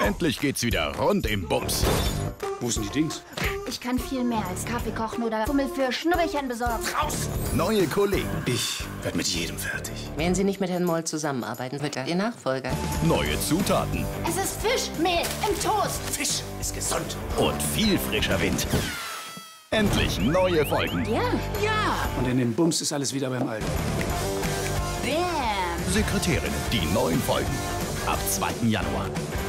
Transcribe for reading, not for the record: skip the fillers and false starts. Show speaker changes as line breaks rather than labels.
Endlich geht's wieder rund im Bums.
Wo sind die Dings?
Ich kann viel mehr als Kaffee kochen oder Fummel für Schnurrchen besorgen.
Raus!
Neue Kollegen,
Ich werde mit jedem fertig.
Wenn Sie nicht mit Herrn Moll zusammenarbeiten, wird er Ihr Nachfolger.
neue Zutaten
Es ist Fischmehl im Toast.
Fisch ist gesund.
und viel frischer Wind. Endlich neue Folgen.
Ja. Ja.
Und in dem Bums ist alles wieder beim Alten.
Bam.
Sekretärin, die neuen Folgen. Ab 2. Januar.